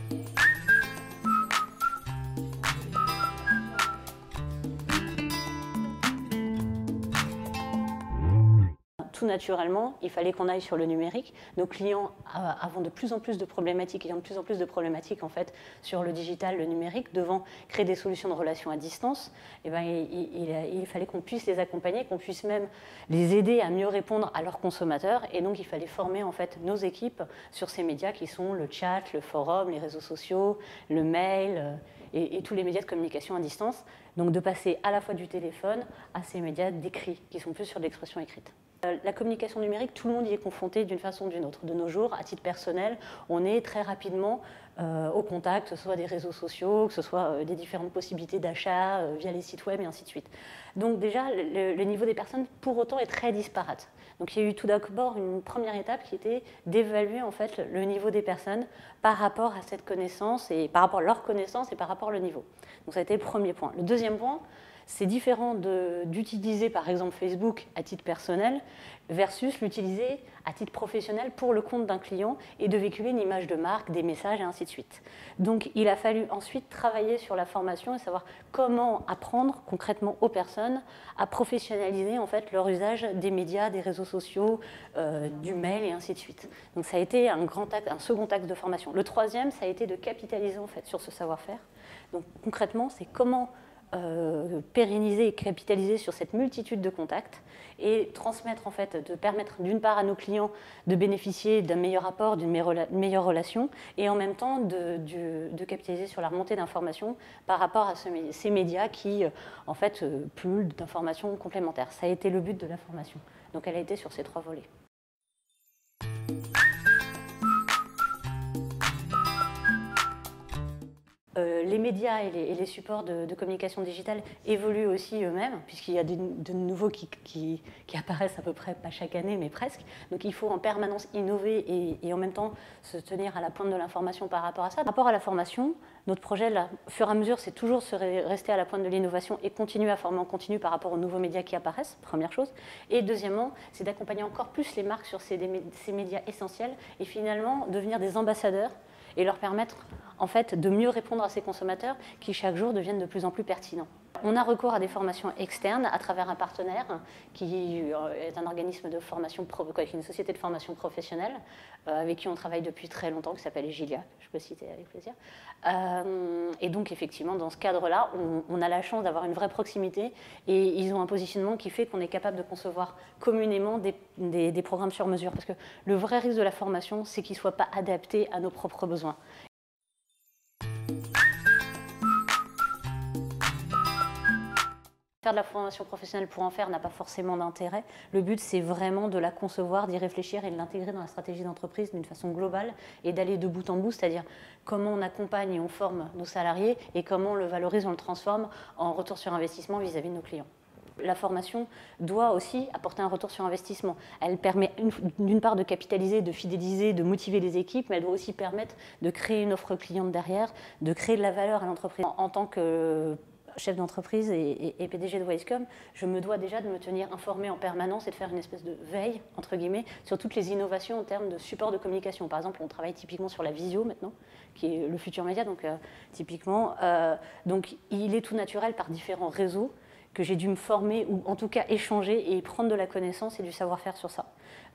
Tout naturellement, il fallait qu'on aille sur le numérique. Nos clients avons de plus en plus de problématiques, ayant de plus en plus de problématiques en fait, sur le digital, le numérique, devant créer des solutions de relations à distance. Et ben, il fallait qu'on puisse les accompagner, qu'on puisse même les aider à mieux répondre à leurs consommateurs. Et donc, il fallait former en fait, nos équipes sur ces médias qui sont le chat, le forum, les réseaux sociaux, le mail et tous les médias de communication à distance. Donc, de passer à la fois du téléphone à ces médias d'écrit, qui sont plus sur l'expression écrite. La communication numérique, tout le monde y est confronté d'une façon ou d'une autre. De nos jours, à titre personnel, on est très rapidement au contact, que ce soit des réseaux sociaux, que ce soit des différentes possibilités d'achat via les sites web et ainsi de suite. Donc déjà, le niveau des personnes, pour autant, est très disparate. Donc il y a eu tout d'abord une première étape qui était d'évaluer en fait le niveau des personnes par rapport à cette connaissance, et par rapport à leur connaissance et par rapport au niveau. Donc ça a été le premier point. Le deuxième point, c'est différent d'utiliser par exemple Facebook à titre personnel versus l'utiliser à titre professionnel pour le compte d'un client et de véhiculer une image de marque, des messages et ainsi de suite. Donc il a fallu ensuite travailler sur la formation et savoir comment apprendre concrètement aux personnes à professionnaliser en fait leur usage des médias, des réseaux sociaux, du mail et ainsi de suite. Donc ça a été un second axe de formation. Le troisième, ça a été de capitaliser en fait sur ce savoir-faire. Donc concrètement, c'est comment pérenniser et capitaliser sur cette multitude de contacts et transmettre en fait, de permettre d'une part à nos clients de bénéficier d'un meilleur apport, d'une meilleure relation et en même temps de capitaliser sur la remontée d'informations par rapport à ces médias qui en fait pullulent d'informations complémentaires. Ça a été le but de la formation. Donc elle a été sur ces trois volets. Les médias et les supports de communication digitale évoluent aussi eux-mêmes, puisqu'il y a de nouveaux qui apparaissent à peu près, pas chaque année, mais presque. Donc il faut en permanence innover et en même temps se tenir à la pointe de l'information par rapport à ça. Par rapport à la formation, notre projet, là, au fur et à mesure, c'est toujours rester à la pointe de l'innovation et continuer à former en continu par rapport aux nouveaux médias qui apparaissent, première chose. Et deuxièmement, c'est d'accompagner encore plus les marques sur ces médias essentiels et finalement devenir des ambassadeurs et leur permettre en fait, de mieux répondre à ces consommateurs qui chaque jour deviennent de plus en plus pertinents. On a recours à des formations externes à travers un partenaire qui est un organisme de formation, une société de formation professionnelle avec qui on travaille depuis très longtemps, qui s'appelle Egilia, je peux citer avec plaisir. Et donc effectivement, dans ce cadre-là, on a la chance d'avoir une vraie proximité et ils ont un positionnement qui fait qu'on est capable de concevoir communément des programmes sur mesure. Parce que le vrai risque de la formation, c'est qu'il ne soit pas adapté à nos propres besoins. Faire de la formation professionnelle pour en faire n'a pas forcément d'intérêt. Le but, c'est vraiment de la concevoir, d'y réfléchir et de l'intégrer dans la stratégie d'entreprise d'une façon globale et d'aller de bout en bout, c'est-à-dire comment on accompagne et on forme nos salariés et comment on le valorise, on le transforme en retour sur investissement vis-à-vis de nos clients. La formation doit aussi apporter un retour sur investissement. Elle permet d'une part de capitaliser, de fidéliser, de motiver les équipes, mais elle doit aussi permettre de créer une offre cliente derrière, de créer de la valeur à l'entreprise. En tant que chef d'entreprise et PDG de Wisecom, je me dois déjà de me tenir informé en permanence et de faire une espèce de veille, entre guillemets, sur toutes les innovations en termes de support de communication. Par exemple, on travaille typiquement sur la visio maintenant, qui est le futur média, donc typiquement. Donc il est tout naturel par différents réseaux que j'ai dû me former ou en tout cas échanger et prendre de la connaissance et du savoir-faire sur ça.